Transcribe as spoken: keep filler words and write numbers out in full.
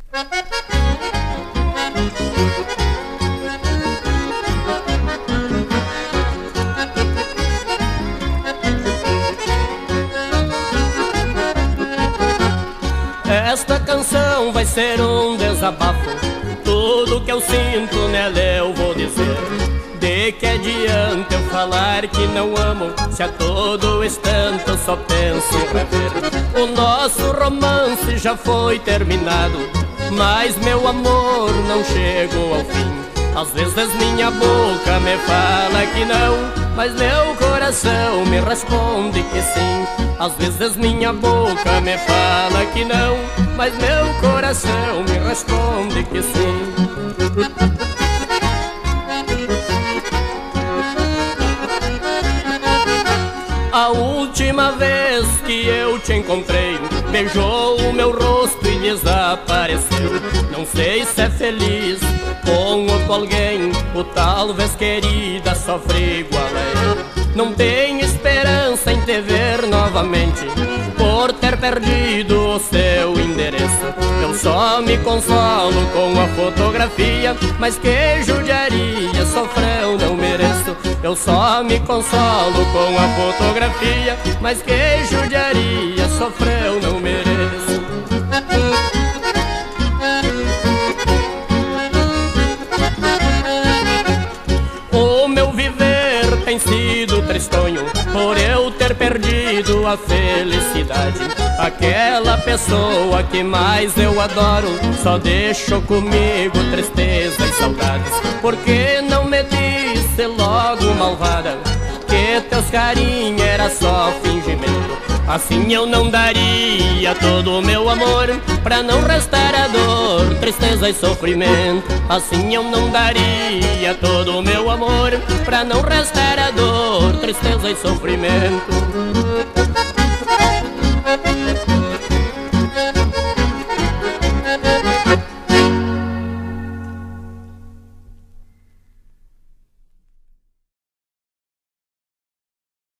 Esta canção vai ser um desabafo. Tudo que eu sinto nela eu vou dizer. De que adianta eu falar que não amo, se a todo instante eu só penso em rever. O nosso romance já foi terminado, mas meu amor não chegou ao fim. Às vezes minha boca me fala que não, mas meu coração me responde que sim. Às vezes minha boca me fala que não, mas meu coração me responde que sim. A última vez que eu te encontrei, beijou o meu rosto e desapareceu. Não sei se é feliz com outro alguém, ou talvez, querida, sofre igual a eu. Não tenho esperança em te ver novamente, por ter perdido o seu endereço. Eu só me consolo com a fotografia, mas que judiaria, sofreu, não mereço. Eu só me consolo com a fotografia, mas que judiaria, sofreu, não mereço. O meu viver tem sido tristonho, por eu ter perdido a felicidade. Aquela pessoa que mais eu adoro só deixou comigo tristeza e saudades. Por que não me disse logo, malvada, que teus carinhos era só fingimento? Assim eu não daria todo o meu amor, pra não restar a dor, tristeza e sofrimento. Assim eu não daria todo o meu amor, pra não restar a dor, tristeza e sofrimento.